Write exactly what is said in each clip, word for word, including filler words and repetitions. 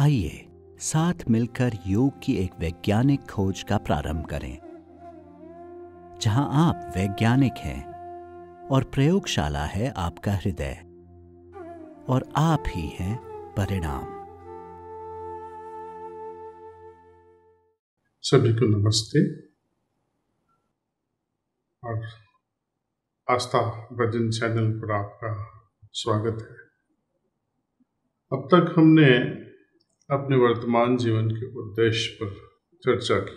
आइए साथ मिलकर योग की एक वैज्ञानिक खोज का प्रारंभ करें, जहां आप वैज्ञानिक हैं और प्रयोगशाला है आपका हृदय, और आप ही हैं परिणाम। सभी को नमस्ते और आस्था भजन चैनल पर आपका स्वागत है। अब तक हमने अपने वर्तमान जीवन के उद्देश्य पर चर्चा की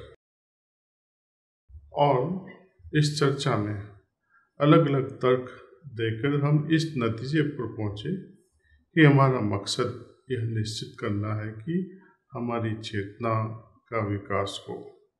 और इस चर्चा में अलग अलग तर्क देकर हम इस नतीजे पर पहुंचे कि हमारा मकसद यह निश्चित करना है कि हमारी चेतना का विकास हो।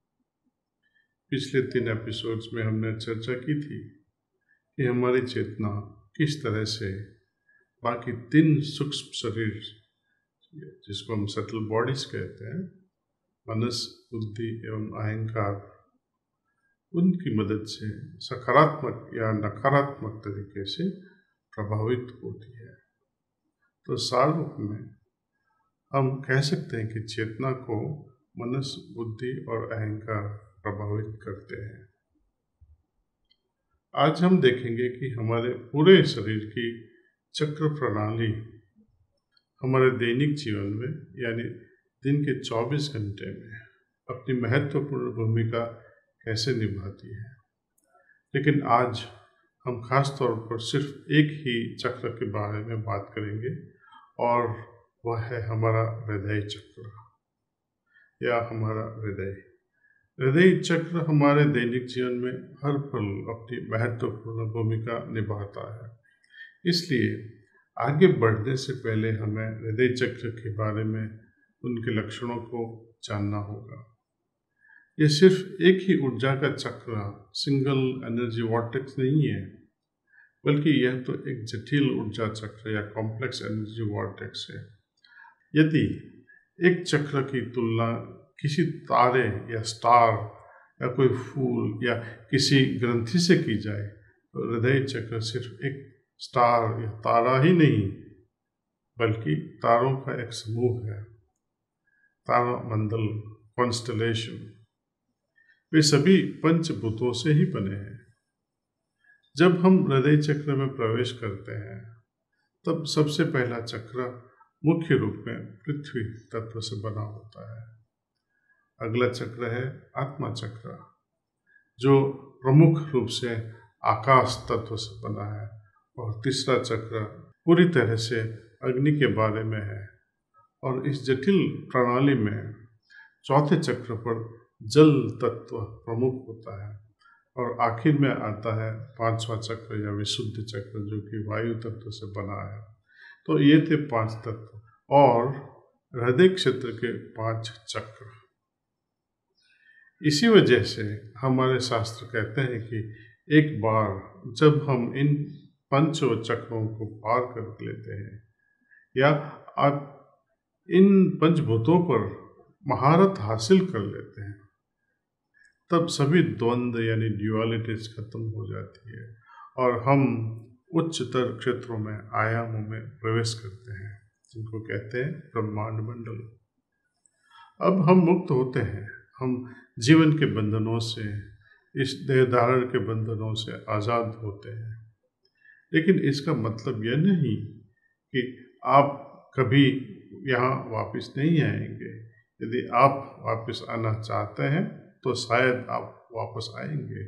पिछले तीन एपिसोड्स में हमने चर्चा की थी कि हमारी चेतना किस तरह से बाकी तीन सूक्ष्म शरीर, जिसको हम सटल बॉडीज कहते हैं, मनस, बुद्धि एवं अहंकार, उनकी मदद से सकारात्मक या नकारात्मक तरीके से प्रभावित होती है। तो सार रूप में हम कह सकते हैं कि चेतना को मनस, बुद्धि और अहंकार प्रभावित करते हैं। आज हम देखेंगे कि हमारे पूरे शरीर की चक्र प्रणाली हमारे दैनिक जीवन में यानी दिन के चौबीस घंटे में अपनी महत्वपूर्ण भूमिका कैसे निभाती है। लेकिन आज हम खास तौर पर सिर्फ एक ही चक्र के बारे में बात करेंगे और वह है हमारा हृदय चक्र या हमारा हृदय। हृदय चक्र हमारे दैनिक जीवन में हर पल अपनी महत्वपूर्ण भूमिका निभाता है। इसलिए आगे बढ़ने से पहले हमें हृदय चक्र के बारे में उनके लक्षणों को जानना होगा। यह सिर्फ एक ही ऊर्जा का चक्र, सिंगल एनर्जी वॉर्टेक्स नहीं है, बल्कि यह तो एक जटिल ऊर्जा चक्र या कॉम्प्लेक्स एनर्जी वॉर्टेक्स है। यदि एक चक्र की तुलना किसी तारे या स्टार या कोई फूल या किसी ग्रंथि से की जाए तो हृदय चक्र सिर्फ एक स्टार या तारा ही नहीं, बल्कि तारों का एक समूह है। तारामंडल, कॉन्स्टलेशन, वे सभी पंचभूतों से ही बने हैं। जब हम हृदय चक्र में प्रवेश करते हैं तब सबसे पहला चक्र मुख्य रूप में पृथ्वी तत्व से बना होता है। अगला चक्र है आत्मा चक्र, जो प्रमुख रूप से आकाश तत्व से बना है, और तीसरा चक्र पूरी तरह से अग्नि के बारे में है। और इस जटिल प्रणाली में चौथे चक्र पर जल तत्व प्रमुख होता है, और आखिर में आता है पांचवा चक्र या विशुद्ध चक्र, जो कि वायु तत्व से बना है। तो ये थे पांच तत्व और हृदय क्षेत्र के पांच चक्र। इसी वजह से हमारे शास्त्र कहते हैं कि एक बार जब हम इन पंचों चक्रों को पार कर लेते हैं या आप इन पंचभूतों पर महारत हासिल कर लेते हैं, तब सभी द्वंद्व यानी ड्युअलिटीज खत्म हो जाती है और हम उच्चतर क्षेत्रों में, आयामों में प्रवेश करते हैं, जिनको कहते हैं ब्रह्मांड मंडल। अब हम मुक्त होते हैं, हम जीवन के बंधनों से, इस देहधारण के बंधनों से आज़ाद होते हैं। लेकिन इसका मतलब यह नहीं कि आप कभी यहाँ वापस नहीं आएंगे। यदि आप वापस आना चाहते हैं तो शायद आप वापस आएंगे।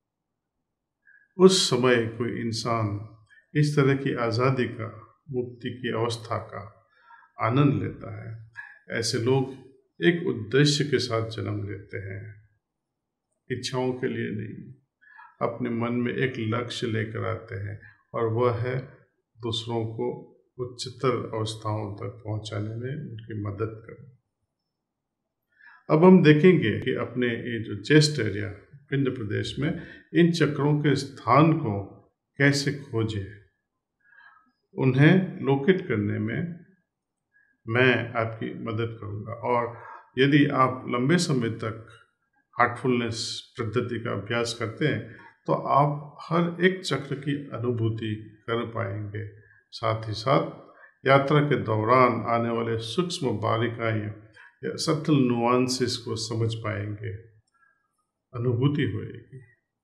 उस समय कोई इंसान इस तरह की आज़ादी का, मुक्ति की अवस्था का आनंद लेता है। ऐसे लोग एक उद्देश्य के साथ जन्म लेते हैं, इच्छाओं के लिए नहीं। अपने मन में एक लक्ष्य लेकर आते हैं और वह है दूसरों को उच्चतर अवस्थाओं तक पहुंचाने में उनकी मदद करना। अब हम देखेंगे कि अपने ये जो चेस्ट एरिया, पिंड प्रदेश में इन चक्रों के स्थान को कैसे खोजें। उन्हें लोकेट करने में मैं आपकी मदद करूंगा। और यदि आप लंबे समय तक हार्टफुलनेस पद्धति का अभ्यास करते हैं तो आप हर एक चक्र की अनुभूति कर पाएंगे। साथ ही साथ यात्रा के दौरान आने वाले सूक्ष्म बारीकाई या सटल नुआंसेस को समझ पाएंगे, अनुभूति होएगी।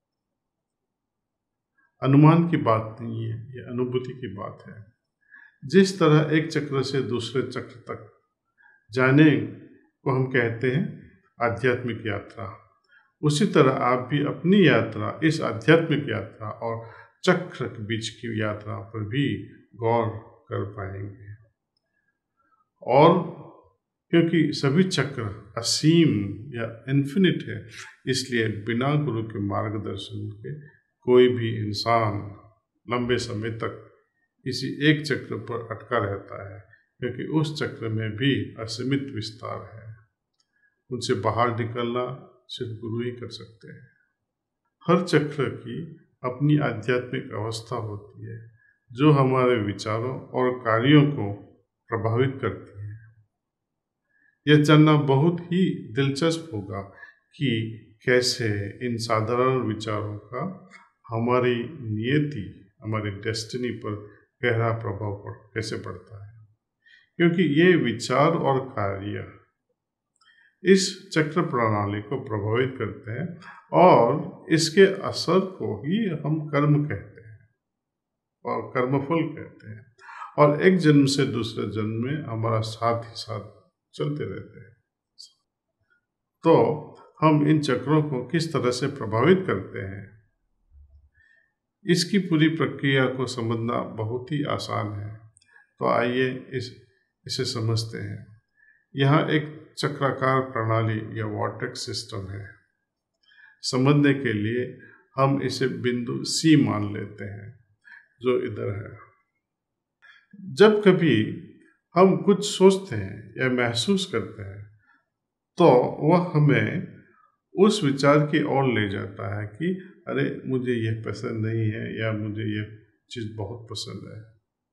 अनुमान की बात नहीं है, ये अनुभूति की बात है। जिस तरह एक चक्र से दूसरे चक्र तक जाने को हम कहते हैं आध्यात्मिक यात्रा, उसी तरह आप भी अपनी यात्रा, इस आध्यात्मिक यात्रा और चक्र के बीच की यात्रा पर भी गौर कर पाएंगे। और क्योंकि सभी चक्र असीम या इन्फिनिट है, इसलिए बिना गुरु के मार्गदर्शन के कोई भी इंसान लंबे समय तक किसी एक चक्र पर अटका रहता है, क्योंकि उस चक्र में भी असीमित विस्तार है। उनसे बाहर निकलना सिर्फ गुरु ही कर सकते हैं। हर चक्र की अपनी आध्यात्मिक अवस्था होती है जो हमारे विचारों और कार्यों को प्रभावित करती है। यह जानना बहुत ही दिलचस्प होगा कि कैसे इन साधारण विचारों का हमारी नियति, हमारी डेस्टिनी पर गहरा प्रभाव पड़ कैसे पड़ता है, क्योंकि ये विचार और कार्य इस चक्र प्रणाली को प्रभावित करते हैं और इसके असर को ही हम कर्म कहते हैं और कर्मफल कहते हैं, और एक जन्म से दूसरे जन्म में हमारा साथ ही साथ चलते रहते हैं। तो हम इन चक्रों को किस तरह से प्रभावित करते हैं, इसकी पूरी प्रक्रिया को समझना बहुत ही आसान है। तो आइए इस इसे समझते हैं। यहाँ एक चक्राकार प्रणाली या वॉर्टेक्स सिस्टम है। समझने के लिए हम इसे बिंदु सी मान लेते हैं जो इधर है। जब कभी हम कुछ सोचते हैं या महसूस करते हैं तो वह हमें उस विचार की ओर ले जाता है कि अरे मुझे यह पसंद नहीं है या मुझे यह चीज़ बहुत पसंद है।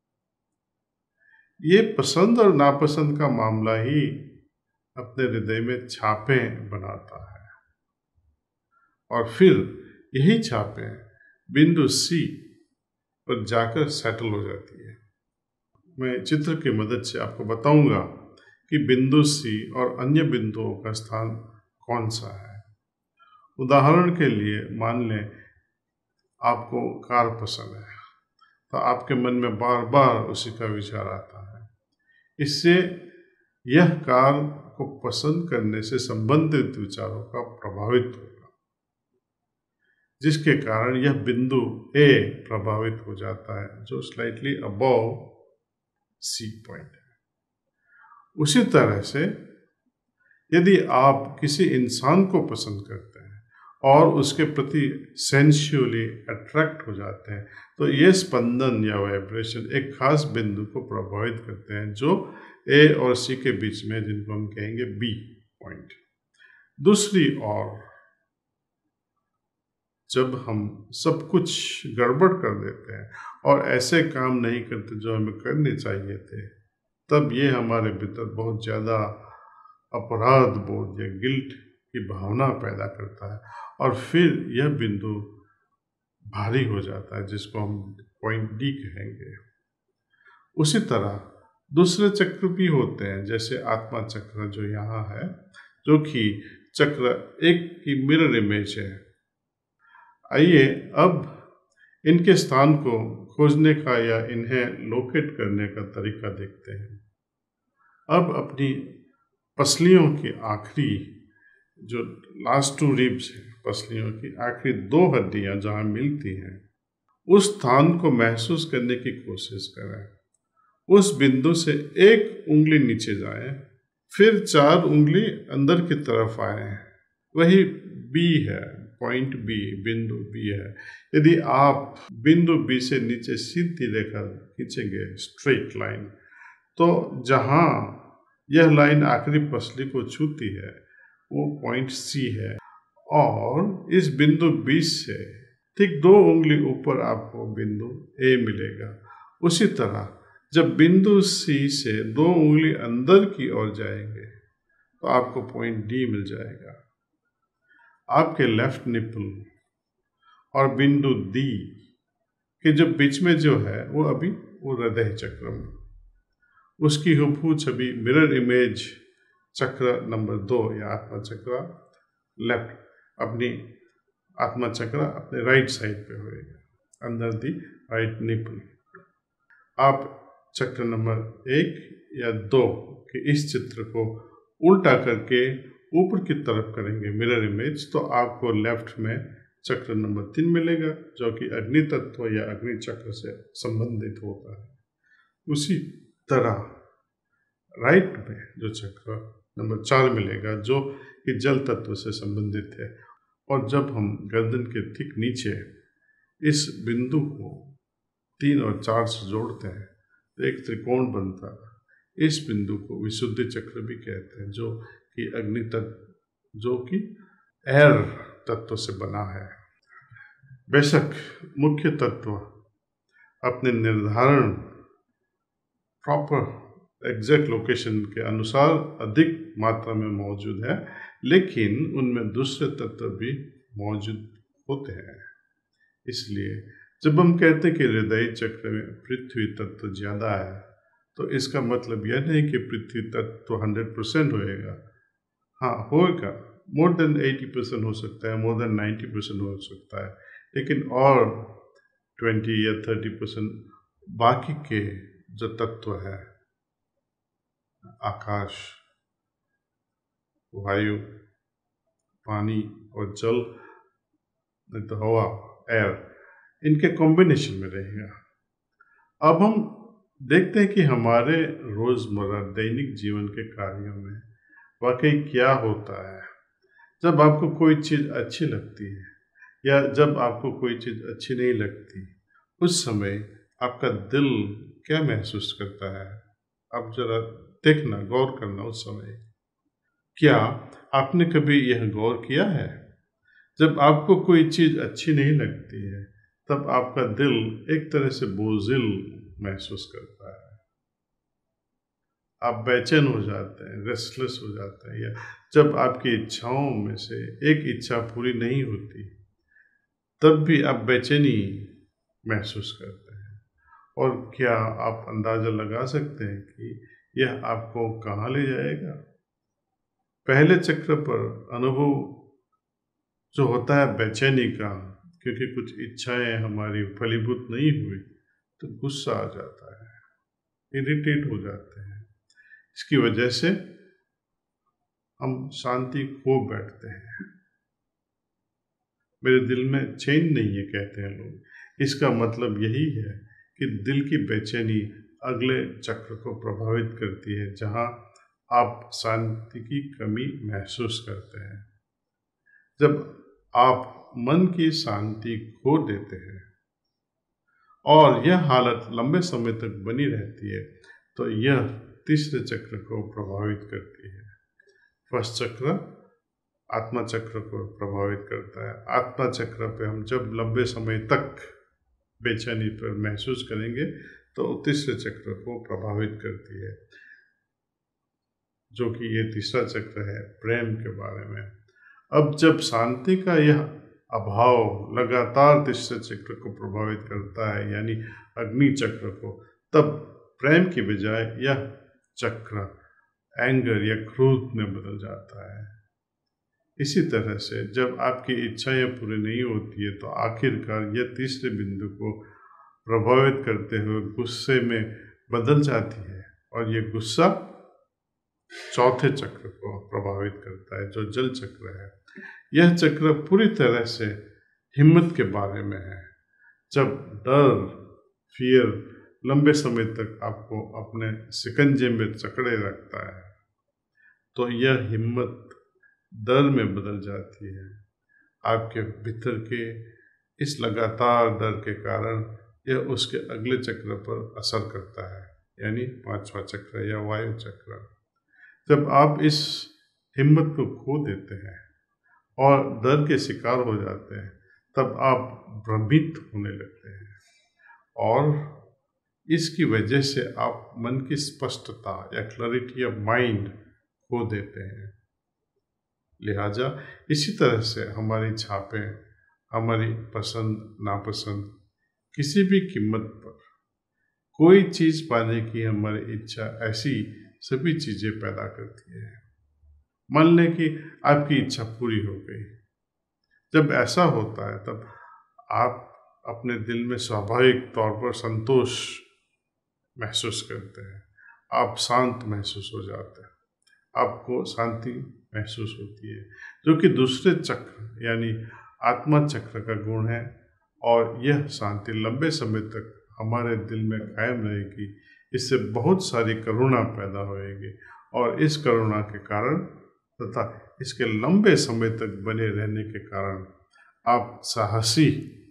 ये पसंद और नापसंद का मामला ही अपने हृदय में छापें बनाता है और फिर यही छापें बिंदु सी पर जाकर सेटल हो जाती है। मैं चित्र की मदद से आपको बताऊंगा कि बिंदु सी और अन्य बिंदुओं का स्थान कौन सा है। उदाहरण के लिए मान लें आपको कार पसंद है, तो आपके मन में बार बार उसी का विचार आता है। इससे यह कार को पसंद करने से संबंधित विचारों का प्रभावित होगा, जिसके कारण यह बिंदु ए प्रभावित हो जाता है जो स्लाइटली अबव सी पॉइंट है। उसी तरह से यदि आप किसी इंसान को पसंद करते हैं और उसके प्रति सेंसुअली अट्रैक्ट हो जाते हैं, तो ये स्पंदन या वाइब्रेशन एक खास बिंदु को प्रभावित करते हैं जो ए और सी के बीच में, जिनको हम कहेंगे बी पॉइंट। दूसरी ओर जब हम सब कुछ गड़बड़ कर देते हैं और ऐसे काम नहीं करते जो हमें करने चाहिए थे, तब ये हमारे भीतर बहुत ज़्यादा अपराध बोध या गिल्ट की भावना पैदा करता है और फिर यह बिंदु भारी हो जाता है, जिसको हम पॉइंट डी कहेंगे। उसी तरह दूसरे चक्र भी होते हैं, जैसे आत्मा चक्र जो यहाँ है, जो कि चक्र एक की मिरर इमेज है। आइए अब इनके स्थान को खोजने का या इन्हें लोकेट करने का तरीका देखते हैं। अब अपनी पसलियों की आखिरी जो लास्ट टू रिब्स हैं, पसलियों की आखिरी दो हड्डियां जहां मिलती हैं, उस स्थान को महसूस करने की कोशिश करें। उस बिंदु से एक उंगली नीचे जाए, फिर चार उंगली अंदर की तरफ आए, वही बी है, पॉइंट बी, बिंदु बी है। यदि आप बिंदु बी से नीचे सीधी रेखा खींचेंगे, स्ट्रेट लाइन, तो जहां यह लाइन आखिरी पसली को छूती है वो पॉइंट सी है, और इस बिंदु बी से ठीक दो उंगली ऊपर आपको बिंदु ए मिलेगा। उसी तरह जब बिंदु सी से दो उंगली अंदर की ओर जाएंगे तो आपको पॉइंट डी मिल जाएगा। आपके लेफ्ट निपल और बिंदु डी के जो बीच में जो है वो अभी वो हृदय चक्र में, उसकी हुबहू छवि मिरर इमेज चक्र नंबर दो या आत्मा चक्र लेफ्ट, अपनी आत्मा चक्र अपने राइट साइड पे होएगा, अंदर दी राइट निपल। आप चक्र नंबर एक या दो के इस चित्र को उल्टा करके ऊपर की तरफ करेंगे मिरर इमेज, तो आपको लेफ्ट में चक्र नंबर तीन मिलेगा, जो कि अग्नि तत्व या अग्नि चक्र से संबंधित होता है। उसी तरह राइट में जो चक्र नंबर चार मिलेगा, जो कि जल तत्व से संबंधित है। और जब हम गर्दन के ठीक नीचे इस बिंदु को तीन और चार से जोड़ते हैं तो एक त्रिकोण बनता है। इस बिंदु को विशुद्धि चक्र भी कहते हैं, जो कि अग्नि तत्व, जो कि एयर तत्व से बना है। बेशक मुख्य तत्व अपने निर्धारण प्रॉपर एग्जैक्ट लोकेशन के अनुसार अधिक मात्रा में मौजूद है, लेकिन उनमें दूसरे तत्व भी मौजूद होते हैं। इसलिए जब हम कहते हैं कि हृदय चक्र में पृथ्वी तत्व ज़्यादा है, तो इसका मतलब यह नहीं कि पृथ्वी तत्व हंड्रेड परसेंट होएगा। हाँ, होएगा, मोर देन एटी परसेंट हो सकता है, मोर देन नाइन्टी परसेंट हो सकता है, लेकिन और ट्वेंटी या थर्टी परसेंट बाकी के जो तत्व है, आकाश, वायु, पानी और जल, नहीं तो हवा, एयर, इनके कॉम्बिनेशन में रहेगा। अब हम देखते हैं कि हमारे रोज़मर्रा दैनिक जीवन के कार्यों में वाकई क्या होता है। जब आपको कोई चीज़ अच्छी लगती है या जब आपको कोई चीज़ अच्छी नहीं लगती, उस समय आपका दिल क्या महसूस करता है? आप जरा देखना, गौर करना उस समय। क्या आपने कभी यह गौर किया है? जब आपको कोई चीज़ अच्छी नहीं लगती है, तब आपका दिल एक तरह से बोझिल महसूस करता है। आप बेचैन हो जाते हैं, रेस्टलेस हो जाते हैं, या जब आपकी इच्छाओं में से एक इच्छा पूरी नहीं होती, तब भी आप बेचैनी महसूस करते हैं। और क्या आप अंदाज़ा लगा सकते हैं कि यह आपको कहाँ ले जाएगा? पहले चक्र पर अनुभव जो होता है बेचैनी का, क्योंकि कुछ इच्छाएं हमारी फलीभूत नहीं हुई, तो गुस्सा आ जाता है, इरिटेट हो जाते हैं। इसकी वजह से हम शांति खो बैठते हैं। मेरे दिल में चैन नहीं है, कहते हैं लोग। इसका मतलब यही है कि दिल की बेचैनी अगले चक्र को प्रभावित करती है, जहां आप शांति की कमी महसूस करते हैं। जब आप मन की शांति खो देते हैं और यह हालत लंबे समय तक बनी रहती है, तो यह तीसरे चक्र को प्रभावित करती है। फर्स्ट चक्र आत्मा चक्र को प्रभावित करता है। आत्मा चक्र पे हम जब लंबे समय तक बेचैनी पर महसूस करेंगे, तो तीसरे चक्र को प्रभावित करती है, जो कि ये तीसरा चक्र है प्रेम के बारे में। अब जब शांति का यह अभाव लगातार तीसरे चक्र को प्रभावित करता है, यानी अग्नि चक्र को, तब प्रेम की बजाय यह चक्र एंगर या क्रोध में बदल जाता है। इसी तरह से जब आपकी इच्छाएं पूरी नहीं होती है, तो आखिरकार यह तीसरे बिंदु को प्रभावित करते हुए गुस्से में बदल जाती है, और ये गुस्सा चौथे चक्र को प्रभावित करता है, जो जल चक्र है। यह चक्र पूरी तरह से हिम्मत के बारे में है। जब डर, फियर लंबे समय तक आपको अपने शिकंजे में जकड़े रखता है, तो यह हिम्मत डर में बदल जाती है। आपके भीतर के इस लगातार डर के कारण यह उसके अगले चक्र पर असर करता है, यानी पांचवा चक्र या वायु चक्र। जब आप इस हिम्मत को खो देते हैं और डर के शिकार हो जाते हैं, तब आप भ्रमित होने लगते हैं, और इसकी वजह से आप मन की स्पष्टता या क्लैरिटी ऑफ माइंड खो देते हैं। लिहाजा इसी तरह से हमारी छापें, हमारी पसंद नापसंद किसी भी कीमत पर कोई चीज़ पाने की हमारी इच्छा ऐसी सभी चीज़ें पैदा करती है। मान लें कि आपकी इच्छा पूरी हो गई। जब ऐसा होता है तब आप अपने दिल में स्वाभाविक तौर पर संतोष महसूस करते हैं, आप शांत महसूस हो जाते हैं, आपको शांति महसूस होती है, जो कि दूसरे चक्र यानी आत्मा चक्र का गुण है। और यह शांति लंबे समय तक हमारे दिल में कायम रहेगी। इससे बहुत सारी करुणा पैदा होएगी और इस करुणा के कारण तथा इसके लंबे समय तक बने रहने के कारण आप साहसी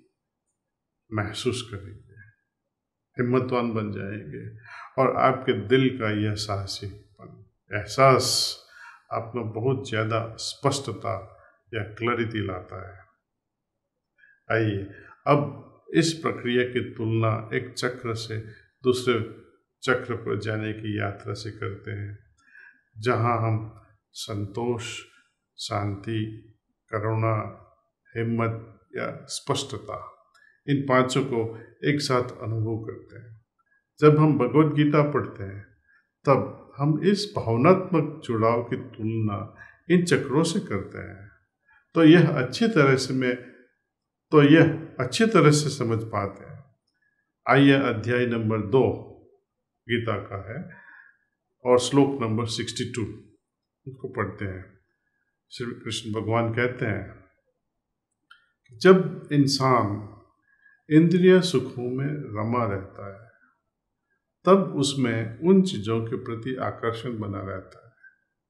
महसूस करेंगे, हिम्मतवान बन जाएंगे और आपके दिल का यह साहसीपन एहसास आप में बहुत ज़्यादा स्पष्टता या क्लैरिटी लाता है। आइए अब इस प्रक्रिया की तुलना एक चक्र से दूसरे चक्र पर जाने की यात्रा से करते हैं, जहां हम संतोष, शांति, करुणा, हिम्मत या स्पष्टता, इन पांचों को एक साथ अनुभव करते हैं। जब हम भगवद गीता पढ़ते हैं तब हम इस भावनात्मक जुड़ाव की तुलना इन चक्रों से करते हैं, तो यह अच्छी तरह से मैं तो यह अच्छी तरह से समझ पाते हैं। आइए अध्याय नंबर दो गीता का है और श्लोक नंबर बासठ उसको पढ़ते हैं। श्री कृष्ण भगवान कहते हैं कि जब इंसान इंद्रिय सुखों में रमा रहता है तब उसमें उन चीजों के प्रति आकर्षण बना रहता है।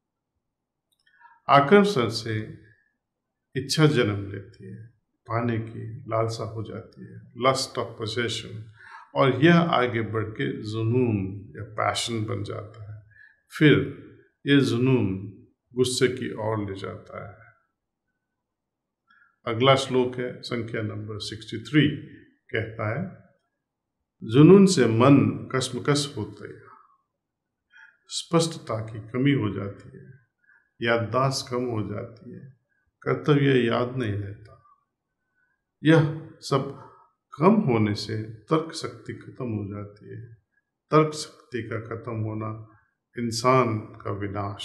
आकर्षण से इच्छा जन्म लेती है, पाने की लालसा हो जाती है, लस्ट ऑफ पोजेशन, और यह आगे बढ़ के जुनून या पैशन बन जाता है। फिर यह जुनून गुस्से की ओर ले जाता है। अगला श्लोक है संख्या नंबर तिरसठ, कहता है जुनून से मन कश्मकश होता है, स्पष्टता की कमी हो जाती है, याददाश्त कम हो जाती है, कर्तव्य याद नहीं रहता। यह सब कम होने से तर्क शक्ति खत्म हो जाती है। तर्क शक्ति का खत्म होना इंसान का विनाश।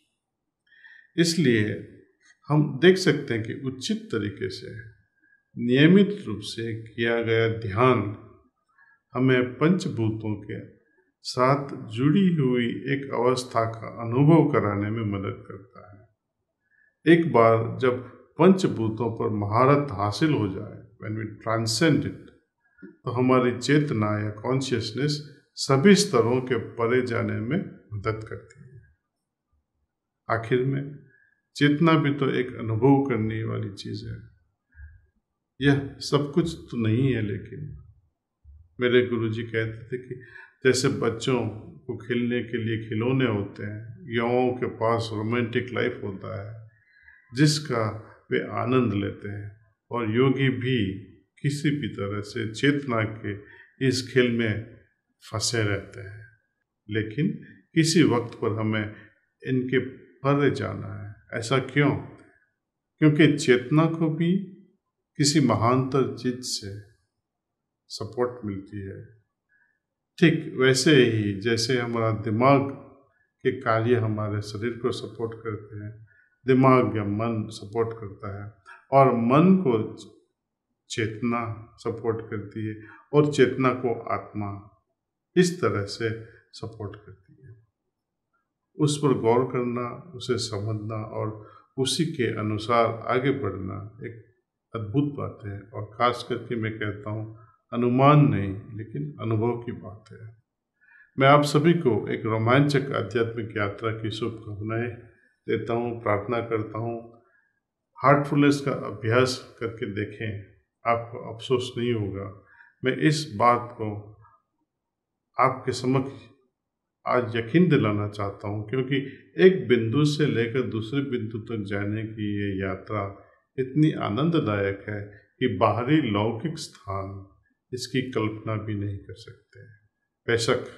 इसलिए हम देख सकते हैं कि उचित तरीके से नियमित रूप से किया गया ध्यान हमें पंचभूतों के साथ जुड़ी हुई एक अवस्था का अनुभव कराने में मदद करता है। एक बार जब पंचभूतों पर महारत हासिल हो जाए, when we transcend it, तो हमारी चेतना या कॉन्शियसनेस सभी स्तरों के परे जाने में मदद करती है। आखिर में चेतना भी तो एक अनुभव करने वाली चीज है। यह सब कुछ तो नहीं है, लेकिन मेरे गुरुजी कहते थे कि जैसे बच्चों को खेलने के लिए खिलौने होते हैं, युवाओं के पास रोमांटिक लाइफ होता है जिसका वे आनंद लेते हैं, और योगी भी किसी भी तरह से चेतना के इस खेल में फंसे रहते हैं। लेकिन किसी वक्त पर हमें इनके परे जाना है। ऐसा क्यों? क्योंकि चेतना को भी किसी महानतर चीज से सपोर्ट मिलती है। ठीक वैसे ही जैसे हमारा दिमाग के कार्य हमारे शरीर को सपोर्ट करते हैं, दिमाग या मन सपोर्ट करता है, और मन को चेतना सपोर्ट करती है, और चेतना को आत्मा इस तरह से सपोर्ट करती है। उस पर गौर करना, उसे समझना और उसी के अनुसार आगे बढ़ना एक अद्भुत बात है, और खास करके मैं कहता हूँ अनुमान नहीं लेकिन अनुभव की बात है। मैं आप सभी को एक रोमांचक आध्यात्मिक यात्रा की शुभकामनाएं देता हूँ, प्रार्थना करता हूँ। हार्टफुलनेस का अभ्यास करके देखें, आपको अफसोस नहीं होगा। मैं इस बात को आपके समक्ष आज यकीन दिलाना चाहता हूँ, क्योंकि एक बिंदु से लेकर दूसरे बिंदु तक जाने की ये यात्रा इतनी आनंददायक है कि बाहरी लौकिक स्थान इसकी कल्पना भी नहीं कर सकते। बेशक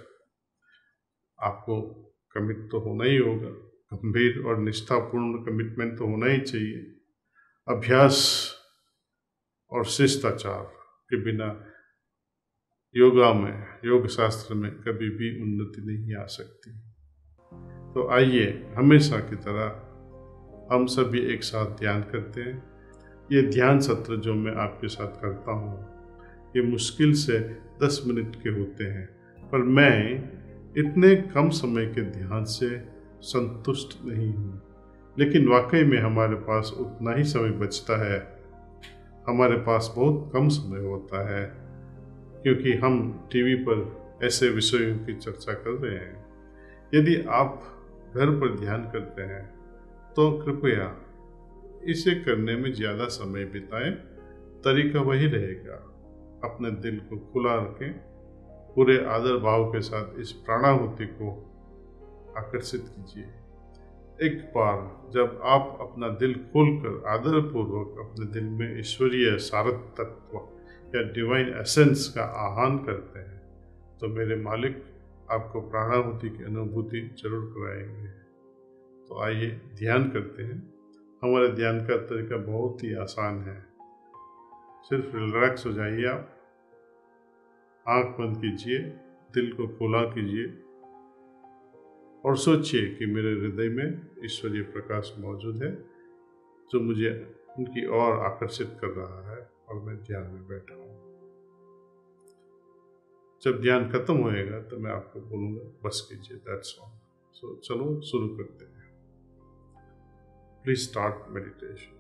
आपको कमिट तो होना ही होगा, गंभीर और निष्ठापूर्ण कमिटमेंट तो होना ही चाहिए। अभ्यास और शिष्टाचार के बिना योगा में, योग शास्त्र में कभी भी उन्नति नहीं आ सकती। तो आइए हमेशा की तरह हम सभी एक साथ ध्यान करते हैं। ये ध्यान सत्र जो मैं आपके साथ करता हूँ, ये मुश्किल से दस मिनट के होते हैं, पर मैं इतने कम समय के ध्यान से संतुष्ट नहीं हूँ। लेकिन वाकई में हमारे पास उतना ही समय बचता है, हमारे पास बहुत कम समय होता है, क्योंकि हम टीवी पर ऐसे विषयों की चर्चा कर रहे हैं। यदि आप घर पर ध्यान करते हैं तो कृपया इसे करने में ज़्यादा समय बिताएं। तरीका वही रहेगा, अपने दिल को खुला रखें, पूरे आदर भाव के साथ इस प्राणाहुति को आकर्षित कीजिए। एक बार जब आप अपना दिल खोलकर आदरपूर्वक अपने दिल में ईश्वरीय सारथ तत्व या डिवाइन एसेंस का आह्वान करते हैं, तो मेरे मालिक आपको प्राणाहुति की अनुभूति जरूर कराएंगे। तो आइए ध्यान करते हैं। हमारे ध्यान का तरीका बहुत ही आसान है। सिर्फ रिलैक्स हो जाइए, आप आंख बंद कीजिए, दिल को खुला कीजिए और सोचिए कि मेरे हृदय में ईश्वरीय प्रकाश मौजूद है, जो मुझे उनकी ओर आकर्षित कर रहा है और मैं ध्यान में बैठा हूँ। जब ध्यान खत्म होएगा तो मैं आपको बोलूँगा बस कीजिए, दैट्स ऑल। सो चलो शुरू करते हैं। Please start meditation.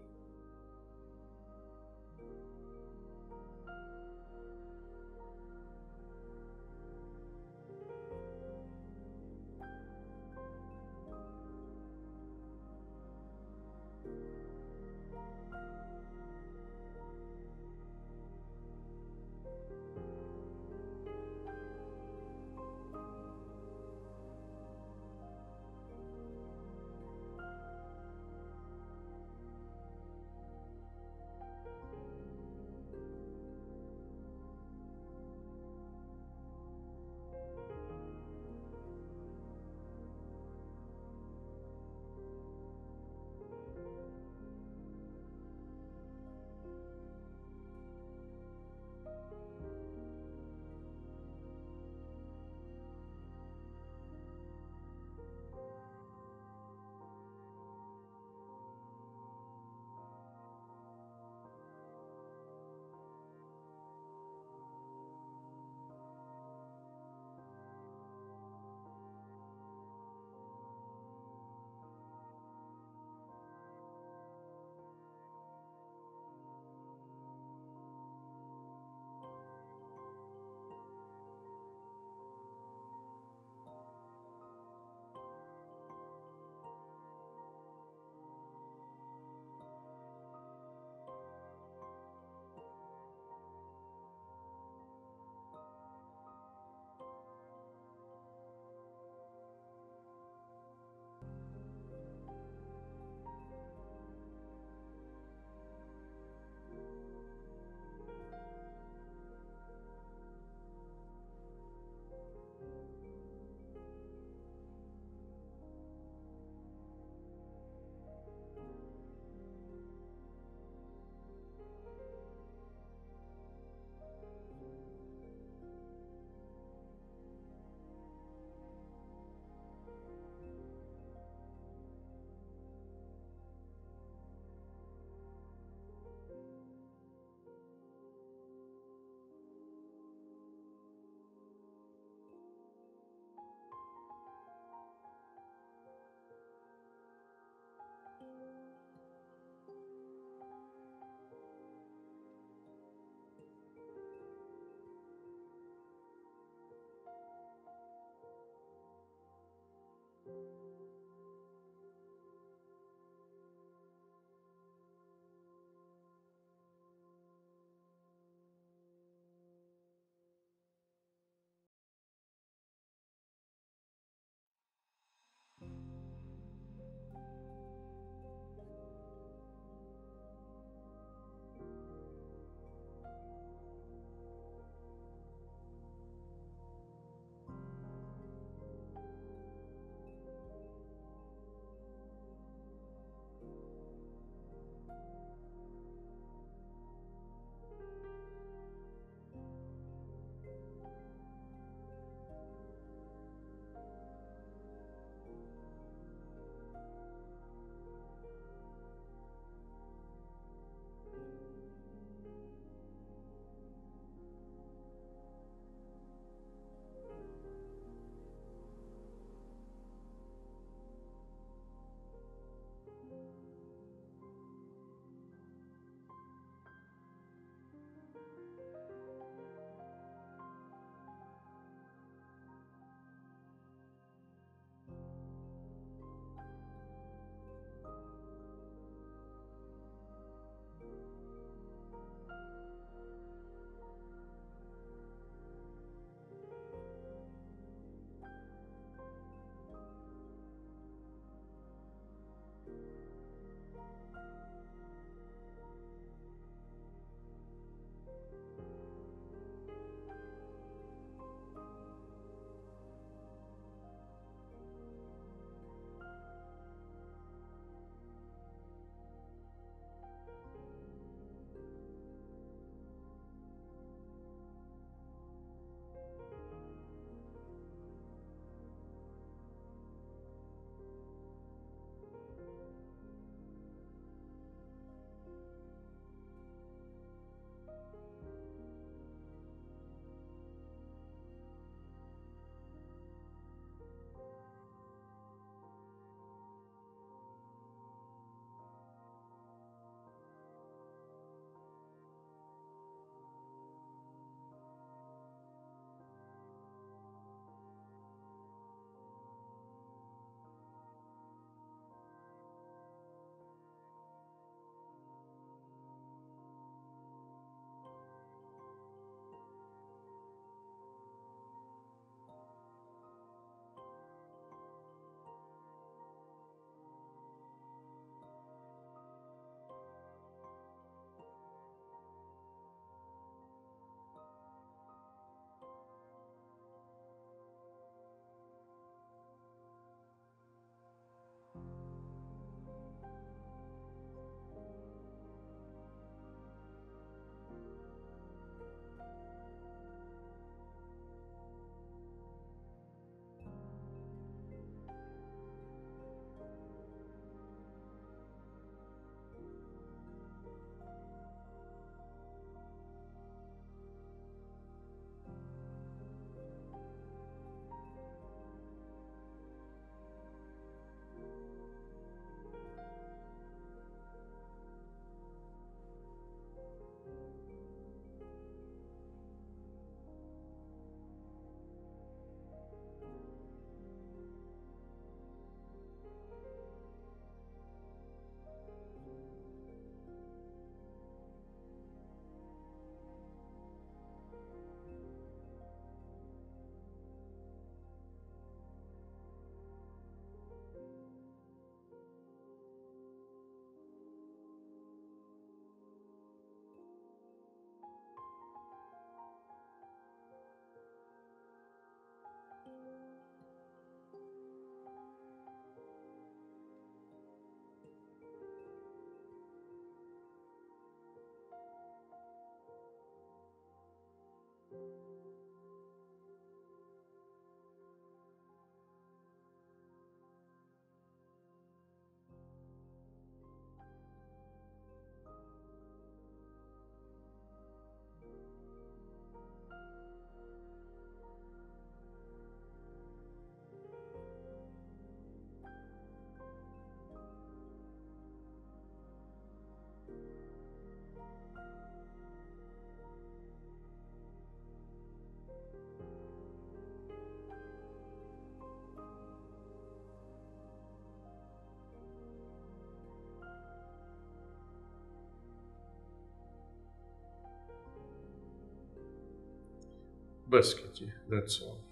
बस कीजिए, दैट्स ऑल।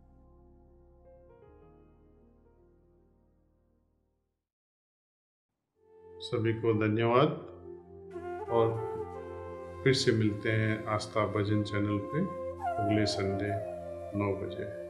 सभी को धन्यवाद और फिर से मिलते हैं आस्था भजन चैनल पे अगले संडे नौ बजे।